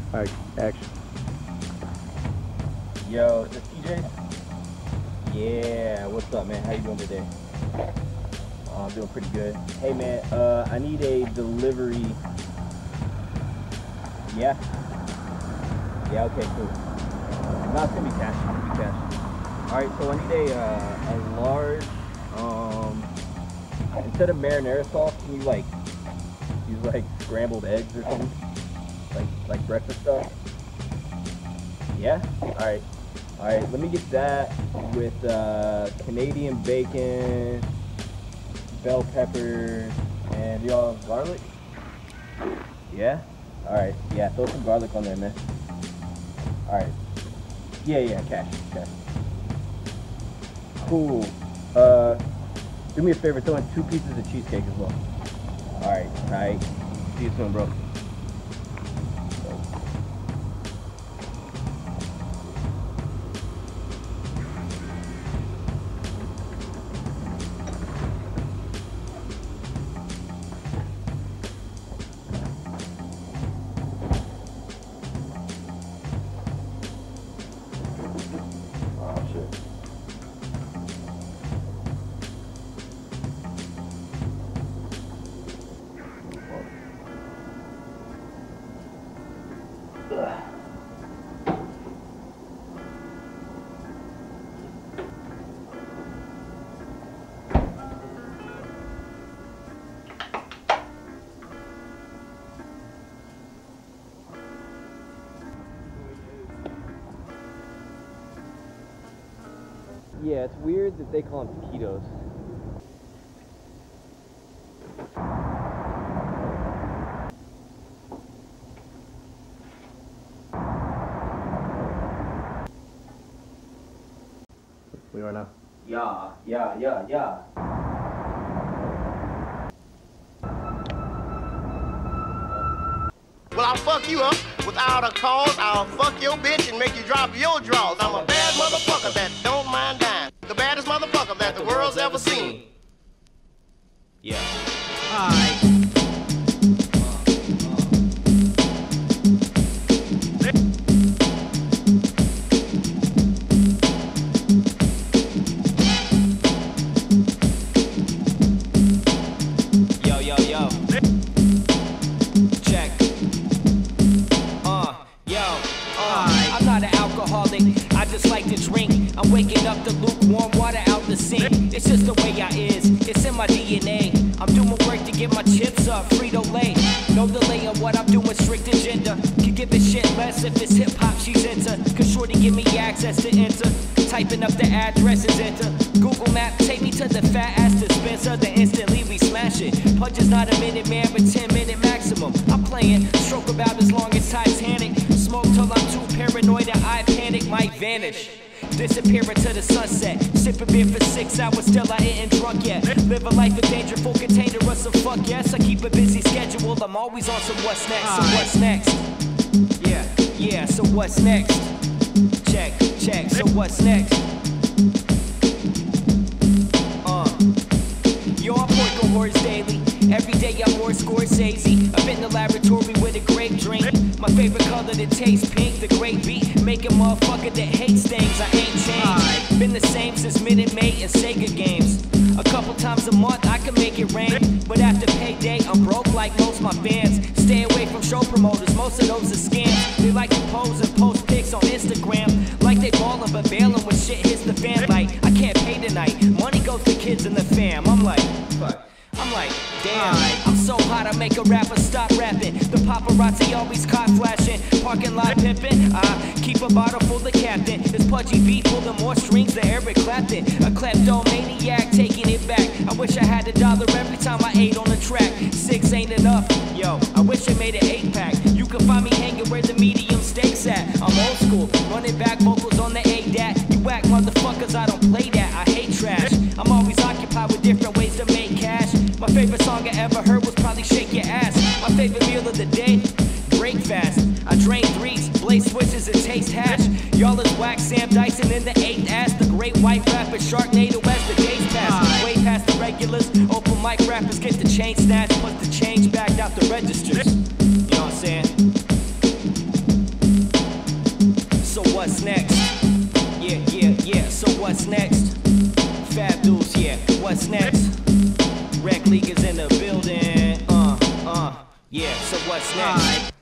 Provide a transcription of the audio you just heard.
Alright, action. Yo, is this TJ? Yeah, what's up, man? How you doing today? I'm doing pretty good. Hey, man, I need a delivery. Yeah? Yeah, okay, cool. No, it's gonna be cash. It's gonna be cash. Alright, so I need a large, instead of marinara sauce, can you, like, use, like, scrambled eggs or something? Like breakfast stuff? Yeah? Alright. Alright, let me get that with Canadian bacon, bell peppers, and y'all have garlic? Yeah? Alright, yeah, throw some garlic on there, man. Alright. Yeah, cash. Cool. Do me a favor, throw in 2 pieces of cheesecake as well. Alright. See you soon, bro. Yeah, it's weird that they call them taquitos. We are now. Yeah. Well, I'll fuck you up without a cause. I'll fuck your bitch and make you drop your drawers. I'm a bad motherfucker that don't mind dying. The baddest motherfucker that the world's ever seen. Yeah. Alright. Yo. Check. I'm not an alcoholic, I just like to drink. I'm waking up the lukewarm water out the sink. It's just the way I is, it's in my DNA. I'm doing work to get my chips up, Frito-Lay. No delay on what I'm doing, strict agenda. Can give a shit less if it's hip-hop she's into. Cause shorty give me access to enter. Typing up the addresses, enter. Google Map, take me to the fat-ass dispenser. Then instantly we smash it. Punch is not a minute, man, but 10-minute maximum. I'm playing, stroke about as long as Titanic. Smoke till I'm too paranoid and I panic, might vanish. Disappear into the sunset. Sipping beer for 6 hours, still I ain't drunk yet. Live a life of danger, full container of some fuck yes. I keep a busy schedule, I'm always on some what's next. So what's next? Yeah, so what's next? Check, so what's next? Yo, I point cohorts daily. Every day I'm more Scorsese. Up in the laboratory with a grape drink. My favorite color that tastes pink, the great beat. Make a motherfucker that hates things, I ain't changed. Been the same since Minute Maid and Sega games. A couple times a month I can make it rain. But after payday I'm broke like most my fans. Stay away from show promoters, most of those are scams. They like to pose and post pics on Instagram. Like they ballin' but bailin' when shit hits the fan. Like, I can't pay tonight, money goes to kids and the fam. I'm like, damn, I'm so hot I make a rapper stop rapping. The paparazzi always caught flashing. Parking lot pimping, I keep a bottle full of Captain. This pudgy beat pulling more strings than Eric Clapton. A kleptomaniac taking it back. I wish I had $1 every time I ate on the track. 6 ain't enough, yo, I wish I made an 8-pack. You can find me hanging where the medium steaks at. I'm old school, running back vocals on the ADAT. You whack motherfuckers, I don't play that, I hate trash. I'm always occupied with different ways to make cash. My favorite song I ever heard was probably Shake Your Ass. My favorite meal of the day, break fast. I drain threes, blaze switches and taste hash. Y'all is whack Sam Dyson in the 8th ass. The great white rapper Sharknado as the days pass. Way past the regulars, open mic rappers get the chain snatched. Put the change back out the registers. You know what I'm saying? next? Yeah, so what's next? Fab dudes, yeah, what's next? Rec League is in the building, yeah, so what's next?